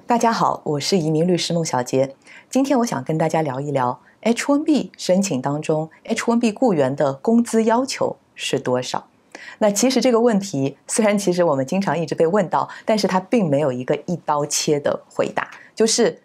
大家好，我是移民律师孟小杰。今天我想跟大家聊一聊 H1B 申请当中 H1B 雇员的工资要求是多少。那其实这个问题虽然其实我们经常一直被问到，但是它并没有一个一刀切的回答，就是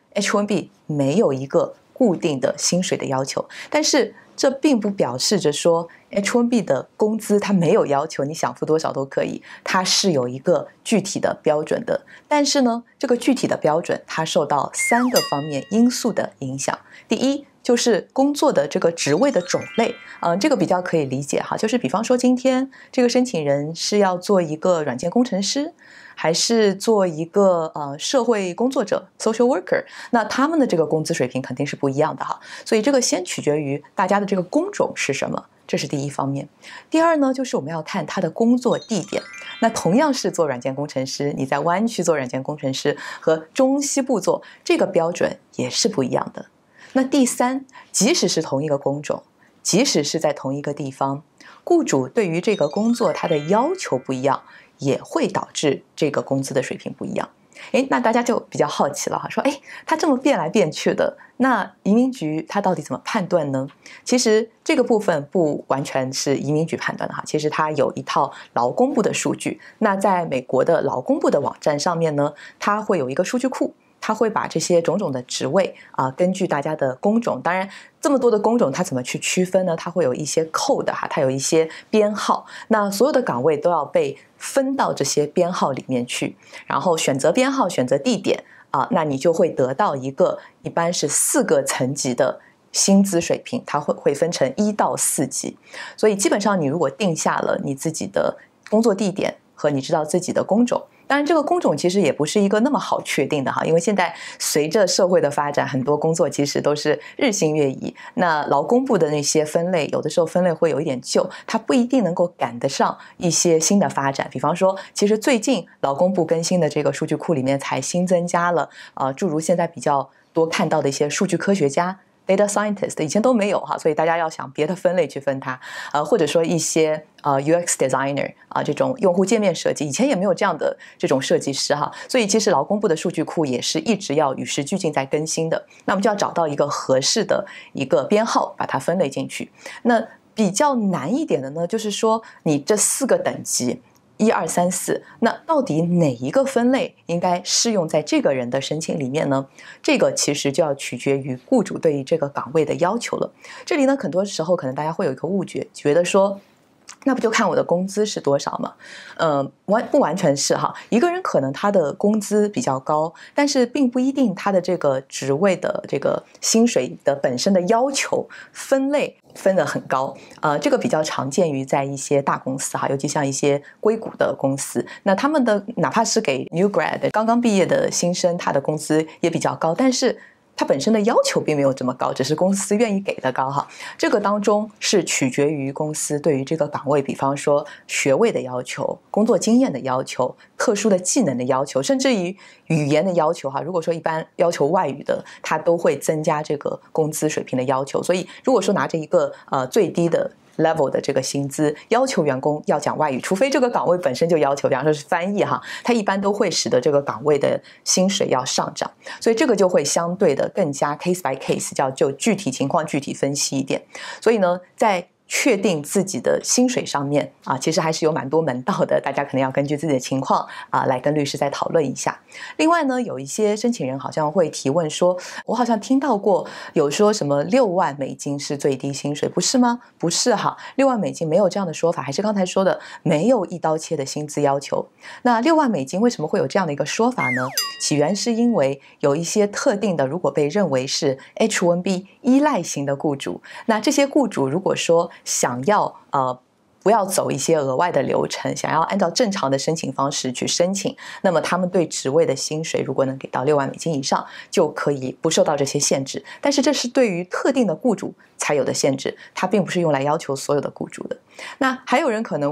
H1B 没有一个固定的薪水的要求，但是这并不表示着说 H1B 的工资它没有要求，你想付多少都可以，它是有一个具体的标准的。但是呢，这个具体的标准它受到3个方面因素的影响。第一，就是工作的这个职位的种类，这个比较可以理解哈，就是比方说今天这个申请人是要做一个软件工程师，还是做一个社会工作者 social worker， 那他们的这个工资水平肯定是不一样的哈。所以这个先取决于大家的这个工种是什么，这是第一方面。第二呢，就是我们要看他的工作地点。那同样是做软件工程师，你在湾区做软件工程师和中西部做，这个标准也是不一样的。那第三，即使是同一个工种，即使是在同一个地方，雇主对于这个工作他的要求不一样，也会导致这个工资的水平不一样。那大家就比较好奇了哈，说他这么变来变去的，那移民局他到底怎么判断呢？其实这个部分不完全是移民局判断的哈，其实它有一套劳工部的数据。那在美国的劳工部的网站上面呢，它会有一个数据库，它会把这些种种的职位根据大家的工种，当然这么多的工种它怎么去区分呢？它会有一些 code 哈，它有一些编号，那所有的岗位都要被分到这些编号里面去，然后选择编号，选择地点那你就会得到一个一般是4个层级的薪资水平，它会分成1到4级。所以基本上你如果定下了你自己的工作地点和你知道自己的工种，当然这个工种其实也不是一个那么好确定的哈，因为现在随着社会的发展，很多工作其实都是日新月异。那劳工部的那些分类，有的时候分类会有一点旧，它不一定能够赶得上一些新的发展。比方说，其实最近劳工部更新的这个数据库里面才新增加了诸如现在比较多看到的一些数据科学家，data scientist 以前都没有哈，所以大家要想别的分类去分它，或者说一些UX designer 这种用户界面设计，以前也没有这样的这种设计师哈，所以其实劳工部的数据库也是一直要与时俱进在更新的。那我们就要找到一个合适的一个编号，把它分类进去。那比较难一点的呢，就是说你这4个等级。1、2、3、4，那到底哪一个分类应该适用在这个人的申请里面呢？这个其实就要取决于雇主对于这个岗位的要求了。这里呢，很多时候可能大家会有一个误解，觉得说那不就看我的工资是多少吗？不完全是哈。一个人可能他的工资比较高，但是并不一定他的这个职位的这个薪水的本身的要求分类分得很高。这个比较常见于在一些大公司哈，尤其像一些硅谷的公司，那他们的哪怕是给 new grad 刚刚毕业的新生，他的工资也比较高，但是它本身的要求并没有这么高，只是公司愿意给的高哈。这个当中是取决于公司对于这个岗位，比方说学位的要求、工作经验的要求、特殊的技能的要求，甚至于语言的要求哈。如果说一般要求外语的，它都会增加这个工资水平的要求。所以如果说拿着一个最低的level 的这个薪资要求员工要讲外语，除非这个岗位本身就要求，比方说是翻译哈，它一般都会使得这个岗位的薪水要上涨，所以这个就会相对的更加 case by case， 就具体情况具体分析一点。所以呢，在确定自己的薪水上面其实还是有蛮多门道的，大家可能要根据自己的情况来跟律师再讨论一下。另外呢，有一些申请人好像会提问说，我好像听到过有说什么6万美金是最低薪水，不是吗？不是哈，6万美金没有这样的说法，还是刚才说的没有一刀切的薪资要求。那6万美金为什么会有这样的一个说法呢？起源是因为有一些特定的，如果被认为是 H1B 依赖型的雇主，那这些雇主如果说想要不要走一些额外的流程，想要按照正常的申请方式去申请，那么他们对职位的薪水如果能给到6万美金以上，就可以不受到这些限制。但是这是对于特定的雇主才有的限制，它并不是用来要求所有的雇主的。那还有人可能会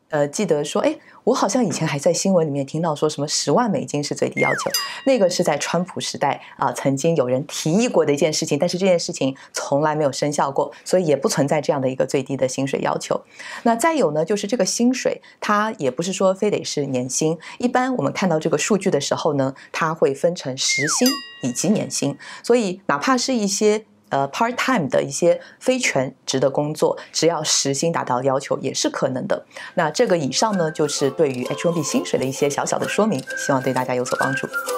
记得说，哎，我好像以前还在新闻里面听到说什么10万美金是最低要求，那个是在川普时代曾经有人提议过的一件事情，但是这件事情从来没有生效过，所以也不存在这样的一个最低的薪水要求。那再有呢，就是这个薪水，它也不是说非得是年薪，一般我们看到这个数据的时候呢，它会分成时薪以及年薪，所以哪怕是一些part time 的一些非全职的工作，只要时薪达到要求也是可能的。那这个以上呢，就是对于 H1B 薪水的一些小小的说明，希望对大家有所帮助。